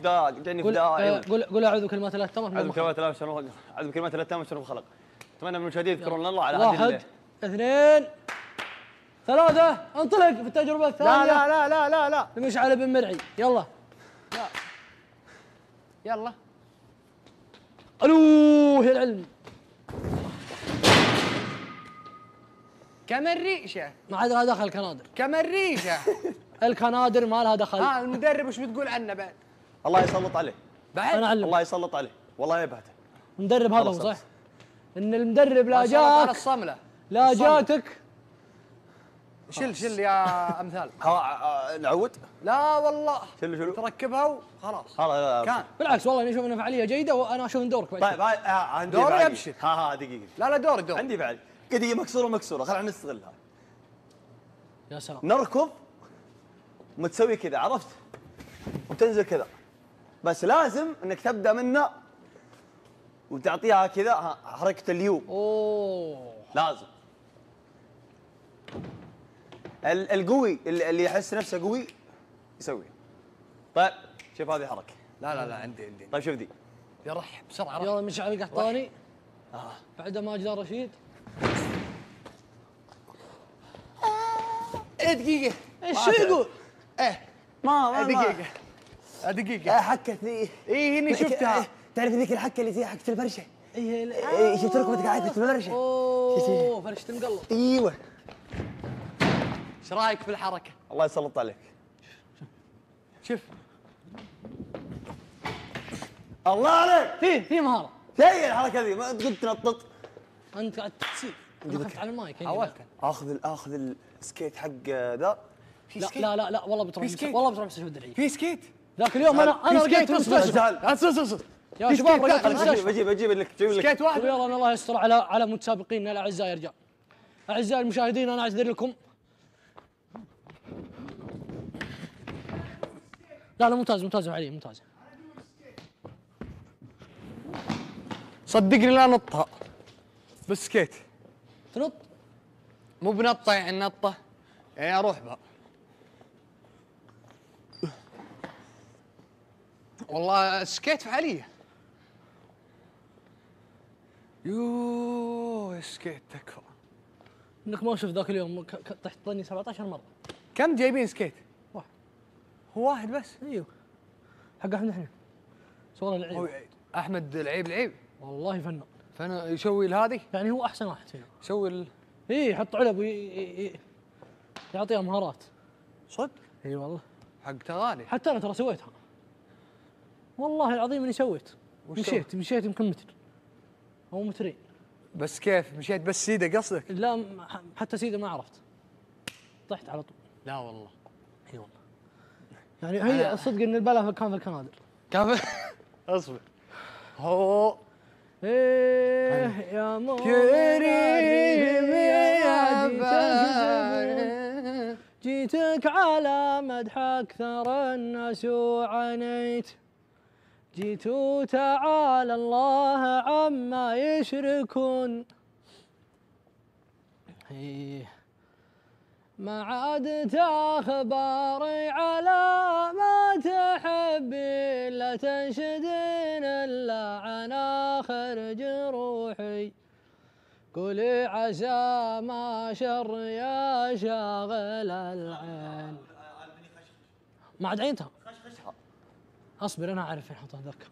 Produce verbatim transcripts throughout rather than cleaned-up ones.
فداء جاني قول فداء. قول قول اعوذ بكلمات الله التامة. اعوذ بكلمات الله شر اعوذ بكلمات الله التامة شر خلق. اتمنى من المشاهدين يذكرون الله على هذه. واحد اثنين ثلاثة، انطلق في التجربة الثانية. لا لا لا لا لا لا لمشعل بن مرعي، يلا. لا يلا. الو يا العلم. كم الريشة؟ ما عاد لها دخل الكنادر. كم الريشة؟ الكنادر ما لها دخل. ها المدرب وش بتقول عنه بعد؟ الله يسلط عليه. بعد؟ انا اعلم. الله يسلط عليه والله يبهته. المدرب هذا هو صح؟ ان المدرب لا جاك الصملة لا جاتك. شل شل يا امثال. ها نعود؟ لا والله. شلو شلو؟ تركبها وخلاص. خلاص كان. بالعكس والله اني اشوف انها فعاليه جيده وانا اشوف ان دورك بعد. طيب هاي عندي دوري فعالية. ابشر. ها ها دقيقة. لا لا دوري دوري. عندي فعالية. قضية مكسورة مكسورة خلينا نستغلها. يا سلام. نركض وتسوي كذا عرفت؟ وتنزل كذا. بس لازم انك تبدا منه وتعطيها كذا حركة اليو. اوه لازم. القوي اللي يحس نفسه قوي يسوي. طيب شوف هذه حركة. لا لا لا عندي عندي. طيب شوف ذي. يا رح بسرعة رح. يلا مشعل القحطاني. آه. بعد ماجد رشيد. ايه دقيقة. ايش يقول؟ ايه ما ما دقيقة. دقيقة. آه حكة ذي. ايه هني شفتها. تعرف ذيك الحكة اللي زي حكة الفرشة. ايه ايه شفت ركبتك عادة الفرشة. اوه فرشة المقلب. ايوه. ايش رايك في الحركة؟ الله يسلط عليك. شوف. الله عليك. في في مهارة. شيء الحركة ذي ما تقول تنطط. انت قاعد تسيب. انا خفت على المايك. حاولت. اخذ اخذ السكيت حق ذا. لا لا لا لا والله بتروح والله بتروح مستشفى الدرعية. في سكيت. ذاك اليوم انا انا رقيت في المستشفى. لا اصبر اصبر. يا شباب رقيت في بجيب المستشفى. بجيب بجيب لك بجيب لك. سكيت واحد. يلا الله يستر على على متسابقينا الاعزاء يا رجال. اعزائي المشاهدين انا اعتذر لكم. لا لا ممتاز ممتاز علي ممتاز. صدقني لا نطها. بالسكيت. تنط؟ مو بنطه يعني نطه. يعني اروح بها. والله السكيت فعالية. يوه السكيت تكفى. انك ما شفت ذاك اليوم طحت طني سبعة عشر مرة. كم جايبين سكيت؟ واحد. هو واحد بس؟ ايوه. حق احمد احنا. صورة العيب. احمد العيب العيب. والله فنان. فانا يسوي هذه؟ يعني هو احسن واحد فينا. يسوي ال... اي يحط علب ويعطيها مهارات. صدق؟ اي والله. حق تغالي. حتى انا ترى سويتها. والله العظيم اني سويت. مشيت مشيت يمكن متر او مترين. بس كيف مشيت بس سيده قصدك؟ لا حتى سيده ما عرفت. طحت على طول. لا والله. اي والله. يعني هي الصدق ان البلا كان في الكنادر. كان اصبر. هو ايه يا مو كريم يا جيتك على مدح اكثر الناس وعنيت. جيت تعالى الله عما يشركون. إيه ما عاد اخباري على ما تحبي لا تنشدين الا عن اخر جروحي. قولي عسى ما شر يا شاغل العين. ما عاد عينتها. اصبر انا اعرف فين احطها اتذكر.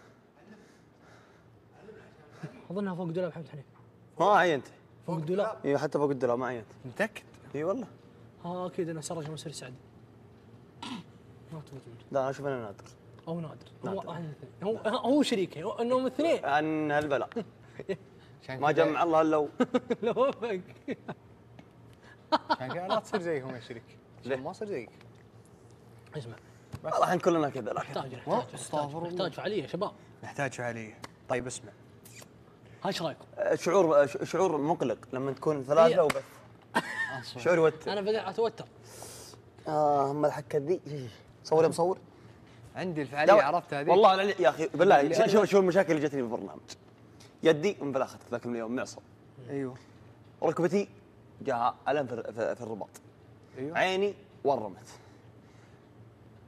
اظنها فوق دولاب محمد حنين. ما عينت. فوق الدولاب؟ اي حتى فوق الدولاب ما عينت. متأكد؟ اي والله. ها اكيد انه سراج مسير سعدي. ما تفوت. لا انا اشوف انه نادر. او نادر. هو واحد من الاثنين. هو هو شريكي انهم اثنين. عن هالبلاء. ما جمع الله الا هو. لو فك. عشان كذا لا تصير زيهم يا شريك. ليه؟ ما تصير زيك. اسمع. والله احنا كلنا كذا لكن. نحتاج نحتاج نحتاج فعاليه يا شباب. نحتاج فعاليه. طيب اسمع. هاي ايش رايكم؟ شعور شعور مقلق لما تكون ثلاثه وبس. شعور يوتر. انا بدأت اتوتر. اه اما الحكه ذي صور يا مصور. عندي الفعاليه عرفت هذه. والله يا اخي بالله شوف شوف المشاكل اللي جتني بالبرنامج. يدي انفلخت ذاك اليوم معصم. ايوه. ركبتي جاء الم في, في, في الرباط. ايوه. عيني ورمت.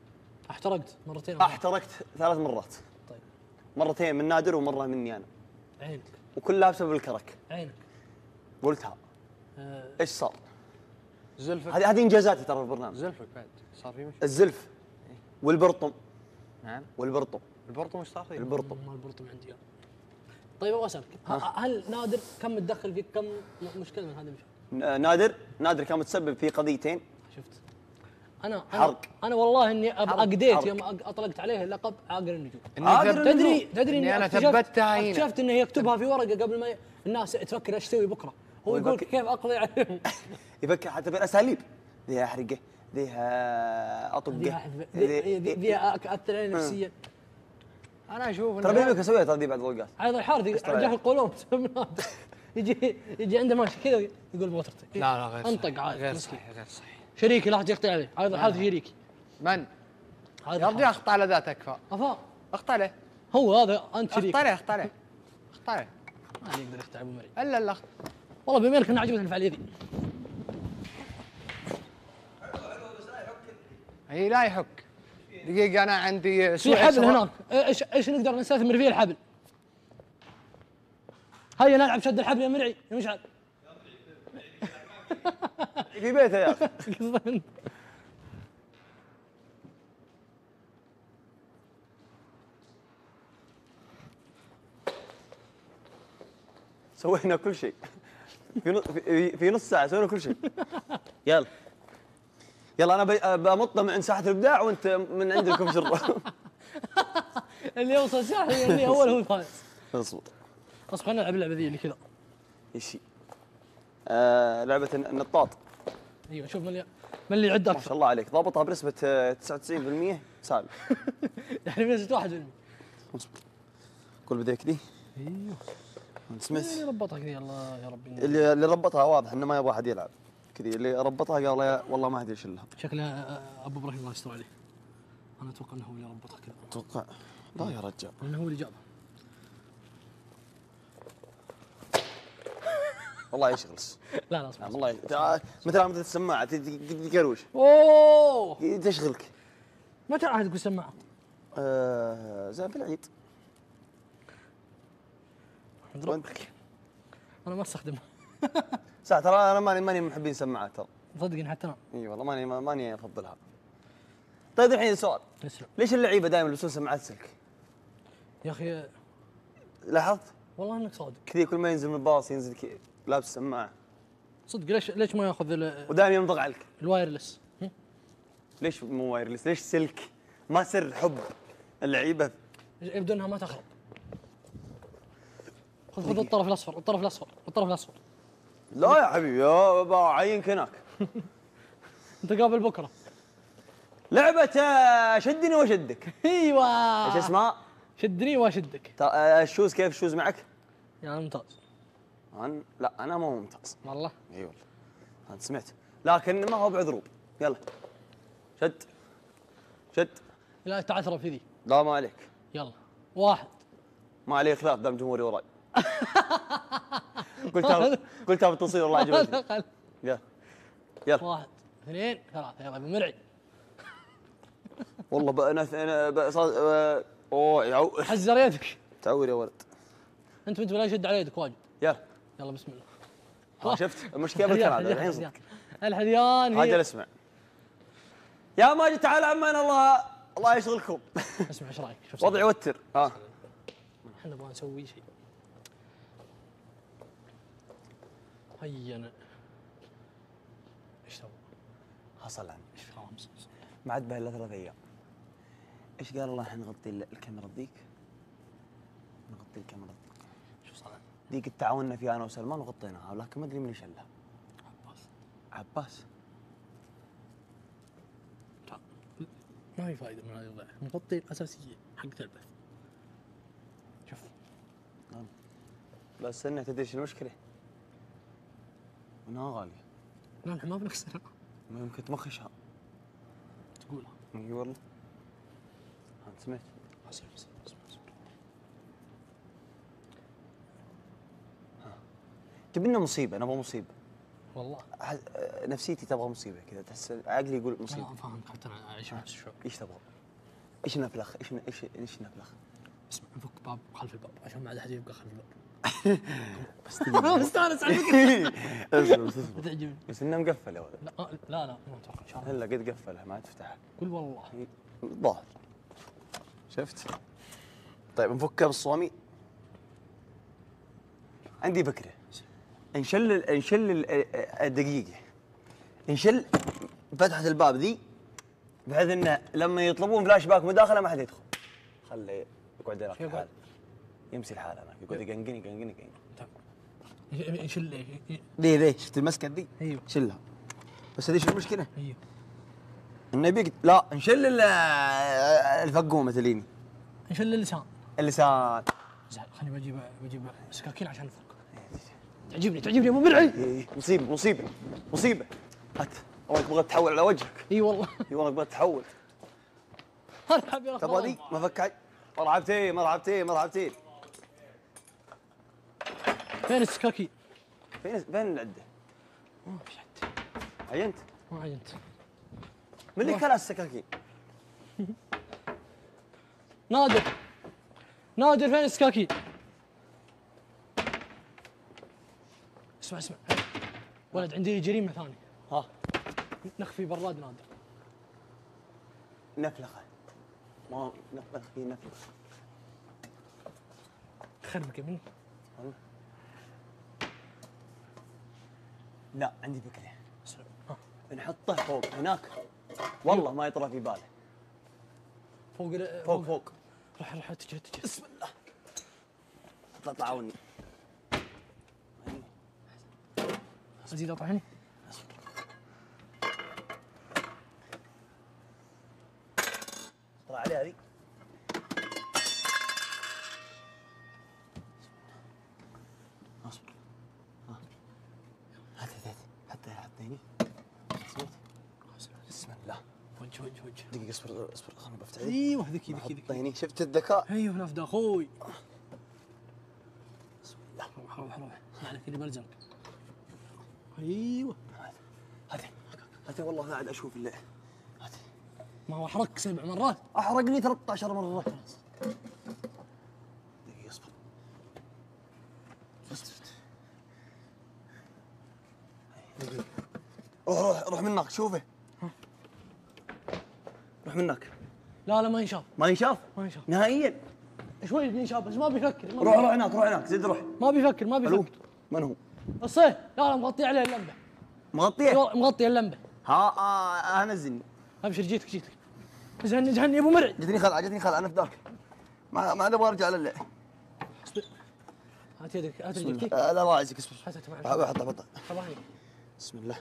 احترقت مرتين أو احترقت ثلاث مرات. طيب. مرتين من نادر ومره مني انا. عينك. وكلها بسبب الكرك. عينك. قلتها. آه. ايش صار؟ زلفك. هذه هذه انجازاتي ترى في البرنامج. زلفك بعد صار في مشكله. الزلف والبرطم. نعم. والبرطم. البرطم ايش صار فيه؟ البرطم. ما البرطم عندي. طيب ابغى اسالك، هل نادر كم متدخل فيك كم مشكله من هذه المشكله؟ نادر نادر كان متسبب في قضيتين. شفت؟ انا حرق. انا والله اني اقديت حرق. يوم اطلقت عليه لقب عاقر النجوم. عاقر تدري تدري اني انا اكتشفت- ثبتها هنا. اكتشفت انه يكتبها في ورقه قبل ما ي... الناس تفكر ايش تسوي بكره، هو يقول يفكر- كيف اقضي عليهم. يفكر حتى في الاساليب. ذي احرقه، ذي اطقه، ذي ذي ذي اثر عليه نفسيا. انا اشوف ترى بينك اسويها ترى دي بعد الوقت. هذا الحارث جاه القولون يجي يجي عنده ماشي كذا يقول بوترتي. لا لا غير انطق صحيح. عاد غير مسكين. صحيح غير صحيح. شريكي لا تقطع عليه، هذا الحارث شريكي. من؟ هذا يا رجال اخطا على ذات اكفى. افا اخطا عليه. هو هذا انت شريك. اخطا عليه اخطا عليه. اخطا عليه. ما يقدر يختار ابو مريم. الا الا أخطأ. والله بما انك انا عجبتني الفعاليه ذي. هي لا يحك. دقيقة أنا عندي في سوء حبل إصرار. هناك، ايش ايش نقدر نستثمر فيه الحبل؟ هيا نلعب شد الحبل يا مرعي يا مشعل. في بيته يا اخي. سوينا كل شيء في نص في, في نص ساعه سوينا كل شيء. يلا يلا انا بي- بمط من عند ساحه الابداع وانت من عند الكمبيوتر. اللي يوصل ساحل اللي اول هو الفايز. اصبر. اصبر خلينا نلعب اللعبه ذي اللي كذا. ايش هي؟ آه لعبه النطاط. ايوه شوف من اللي من اللي يعد ما شاء اكثر. الله عليك ضابطها بنسبه آه، تسعة وتسعين بالمئة سالم. يعني بنسبه واحد بالمئة. اصبر. كل بديك دي. ايوه سميث. اللي ربطها كذا الله يا ربي. اللي اللي ربطها واضح انه ما يبغى احد يلعب كذي. اللي ربطها قال يا والله ما ادري ايش لها. شكله آه، ابو ابراهيم الله يستر عليه. انا اتوقع انه هو اللي ربطها كذا. اتوقع لا يا رجال. انه هو اللي جابها. والله يشغلس. لا لا اصبر. نعم والله تع- مثل مثل السماعه تقروش اوه تشغلك. متى عاد تقول سماعه؟ آه زين في العيد. وانت؟ انا ما استخدمها. ساعة ترى انا ماني ماني من محبين سماعات ترى. صدقني حتى انا. اي والله ماني ماني افضلها. طيب الحين سؤال، اسلم ليش اللعيبه دائما يلبسون سماعات سلك؟ يا اخي لاحظت؟ والله انك صادق. كذي كل ما ينزل من الباص ينزل كذا لابس سماعه صدق ليش ليش ما ياخذ ال- ودائما يمضغ عليك. الوايرلس؟ هم؟ ليش مو وايرلس؟ ليش سلك؟ ما سر حب اللعيبه. يبدو انها ما تخرب. خذ خذ الطرف الاصفر الطرف الاصفر الطرف الاصفر. لا يا حبيبي يا بعينك هناك. انت قابل بكره. لعبة آه، شدني وشدك. ايوه ايش اسمها؟ شدني واشدك. ترى، آه، الشوز كيف الشوز معك؟ يا ممتاز أنا لا انا مو ممتاز. والله. اي والله. انت سمعت لكن ما هو بعذروب. يلا شد شد. لا تعثر في ذي. لا ما عليك. يلا واحد. ما علي خلاف دام جمهوري وراي. قلتها قلتها بالتصوير والله عجبتني. يلا يلا واحد اثنين ثلاثة يلا بمرعي. والله بقى انا انا بقى صار آه، اوه يعو حزر يدك. تعور يا ولد. انت بنت ولا يشد على يدك واجد. يلا يلا بسم الله. ها شفت المشكله بالكلام هذا الحين صدق. الحديان هي. اجل اسمع يا ماجد تعال عمان الله الله يشغلكم. اسمع ايش رايك؟ شوف وضع يوتر. ها احنا نبغى نسوي شيء. هيا أنا. ايش سوى؟ حصل عني ايش خامس؟ ما عاد بها الا ثلاث ايام. ايش قال الله احنا نغطي ال- الكاميرا ذيك؟ نغطي الكاميرا ذيك. شو صار؟ ذيك تعاوننا فيها انا وسلمان وغطيناها ولكن ما ادري من اللي شلها. عباس. عباس. تعال. ما في فائده من هذه الوضع، نغطي الاساسيه حقت البث. شوف لا استنى تدري ايش المشكله؟ انها غاليه. لا نحن ما بنخسرها. ما يمكن تمخشها. تقولها. اي والله. انت سمعت؟ حسن حسن حسن حسن. تبي لنا مصيبه نبغى مصيبه. والله أح- نفسيتي تبغى مصيبه كذا تحس عقلي يقول انا مصيبه. فاهمك حتى انا اعيش نفس الشعور. ايش تبغى؟ ايش نفلخ؟ ايش ايش ايش نفلخ؟ اسمع نفك باب خلف الباب عشان ما عاد احد يبقى خلف الباب. بس دقيقة. مستانس على الفكره. اصبر بس اصبر. تعجبني. بس انه مقفل يا ولد. لا آه، لا لا ما اتوقع ان شاء الله. هلا قد قفلها ما تفتحها. قول والله. الظاهر. شفت؟ طيب نفكها بالصوامي. عندي فكرة. نشل نشل الدقيقة. نشل فتحة الباب ذي بحيث انه لما يطلبون فلاش باك مداخلة ما حد يدخل. خله يقعد هناك لحاله. يمسي الحال هناك يقعد يقنقن يقنقن يقنقن. يشل ليه ليه شفت المسكة ذي؟ ايوه شلها. بس هذه شو المشكلة؟ ايوه النبي لا نشل ال- الفقومة تليني. نشل اللسان. اللسان. زين خليني بجيب بجيب سكاكين عشان الفرق. تعجبني تعجبني يا ابو مرعي. إيه، مصيبة مصيبة مصيبة. هات والله تبغى تحول على وجهك. اي والله. اي والله تبغى تحول. ارحب يا تبغى ذي ما فكعت. مرحبتين مرحبتين مرحبتين. فين السكاكين؟ فين فين العدة؟ ما في حد. عينت؟ ما عينت. من اللي كلا السكاكين؟ نادر نادر فين السكاكين؟ اسمع اسمع ولد عندي جريمة ثانية. ها نخفي براد نادر. نفلخة. ما نفلخ في نفلخ. خربك يا ابني. لا عندي فكرة. اسمع. ها. نحطه فوق هناك. والله ما يطرى في باله. فوق ال- فوق فوق. روح روح اتجه اتجه. بسم الله. اطلع طلعوني. ازيد اطعمني. طلع عليها هذه. اصبر. ها. هات هات هات حط هني. سمعت؟ بسم الله. وجه وجه وجه. دقيقة اصبر اصبر خلنا بفتح. ايوه ذكي ذكي حطه ذكي. هني شفت الذكاء؟ ايوه نافذة اخوي. بسم الله. روح روح روح. اسمع لك اللي بلزمك. ايوه. هاتي هاتي والله قاعد اشوف اللي هاتي. ما هو احرق سبع مرات. احرقني ثلاث عشرة مرة. دقيقة اصبر. بس دقيقة. روح روح روح منك شوفه. روح منك. لا لا ما ينشاف ما ينشاف؟ ما ينشاف. نهائيا. شوي ينشاف بس ما بيفكر. ما روح روح هناك روح هناك زد روح. ما بيفكر ما الو بيفكر. من هو؟ الصيف لا لا مغطي عليه اللمبه. مغطيه؟ أيوة، مغطي اللمبه. ها آه نزلني. ابشر جيتك جيتك. زهني زهني يا ابو مرعي. جتني خلعه جتني خلعه انا في ذاك. ما ما ابغى ارجع لله. اصبر. هات يدك هات بسم يدك. الله. آه، لا الله يعزك اصبر. هات معي. حطها حطها. خلاص. بسم الله.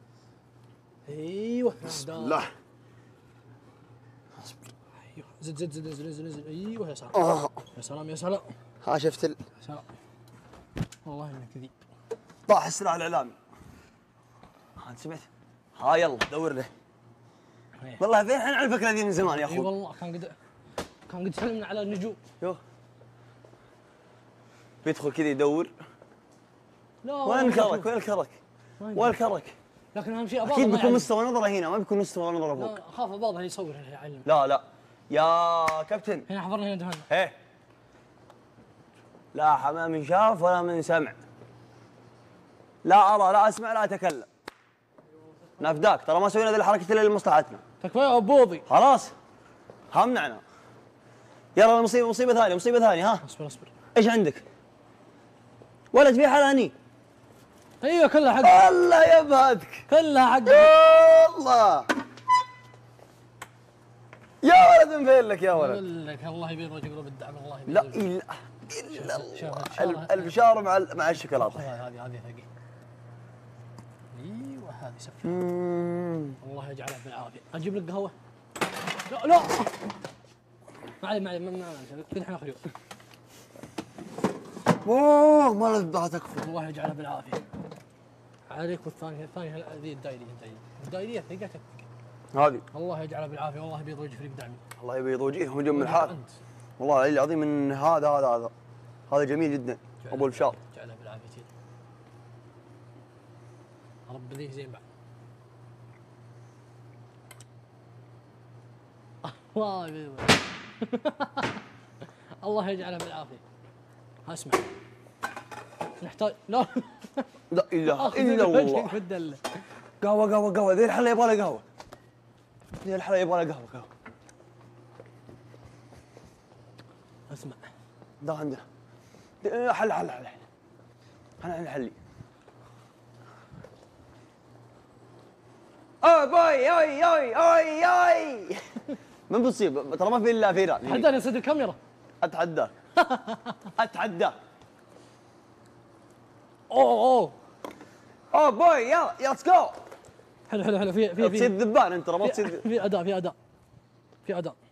ايوه بسم الله. ايوه زد زد زد نزل نزل نزل ايوه يا سلام. آه. يا سلام يا سلام. ها شفت ال... يا سلام. والله انك ذيب. طاح السلاح الاعلامي. ها انت سمعت؟ ها يلا دور له. والله فين احنا على الفكره ذي من زمان يا اي اخوي. والله كان قد كان قد سلمنا على النجوم. يوه. بيدخل كذا يدور. لا وين الكرك؟ وين الكرك؟ وين الكرك؟ لكن اهم شيء اباض اكيد ما بيكون يعلم. مستوى نظره هنا ما بيكون مستوى نظره فوق. لا اخاف اباض يصور يعلم. لا لا يا كابتن. هنا حضرنا هنا دهنا. ايه لا حمام من شاف ولا من سمع. لا ارى لا اسمع لا اتكلم. نفداك ترى ما سوينا ذي الحركه الا لمصلحتنا. تكفى يا ابوضي. خلاص همنعنا. يلا مصيبه مصيبه ثانيه مصيبه ثانيه ها. اصبر اصبر. ايش عندك؟ ولد في حالة هني. ايوه كلها حق. الله يبهدك. كلها حق. الله يا ولد مفين لك يا ولد. اقول لك الله يبيض وجه قلوب الدعم الله يبيض. لا الا الا شوف الله. البشاره مع ال- مع الشوكولاته. هذه هذه ثقيل. ايوه هذه سفه. مم. الله يجعلها بالعافيه. اجيب لك قهوه. لا لا ما علي ما علي ما ما كل الحين اخذ. اوه ما لذبها تكفى. الله يجعلها بالعافيه. عليك والثانيه الثانيه ذي الدايريه الدايريه الدايريه ثقتك. هذه الله يجعلها بالعافيه والله يبيض وجه فريق دعمي. الله يبيض وجههم جم الحال. أنت. والله العلي العظيم ان هذا هذا هذا هذا جميل جدا ابو البشار. جعلها بالعافيه. رب ذي زين بعد. والله بيض. الله يجعلها بالعافيه. ها اسمع، نحتاج لا لا اله الا الله. في الدله. قهوه قهوه قهوه، ذي الحلا يبغى لها قهوه. ذي الحلا يبغى لها قهوه قهوه. اسمع، ده عندنا. حل حل حل حل. انا نحلي. اوه باي اوي اوي اوي اوي. من بتصيب ترى ما في الا فيران. حداني يا سيد الكاميرا. اتحداك. اتحداك. اوه اوه اوه باي يلا يلا ليتس جو. حلو حلو حلو في في تصير في ذبان انت ترى ما تصير. في اداء في اداء في اداء